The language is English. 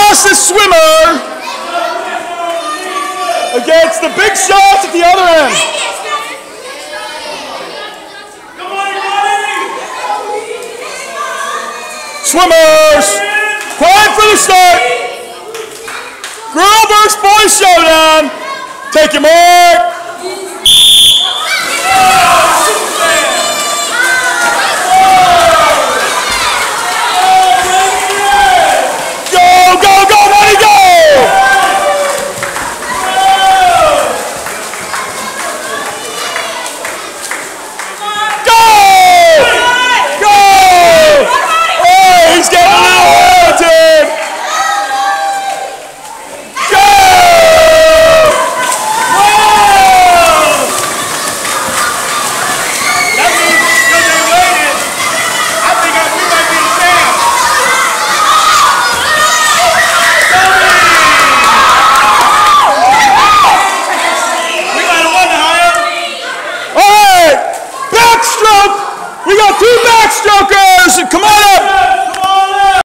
fastest swimmer against the big shots at the other end. Swimmers, quiet for the start. Girl versus boy showdown. Take your mark. We got 2 backstrokers! Come on up!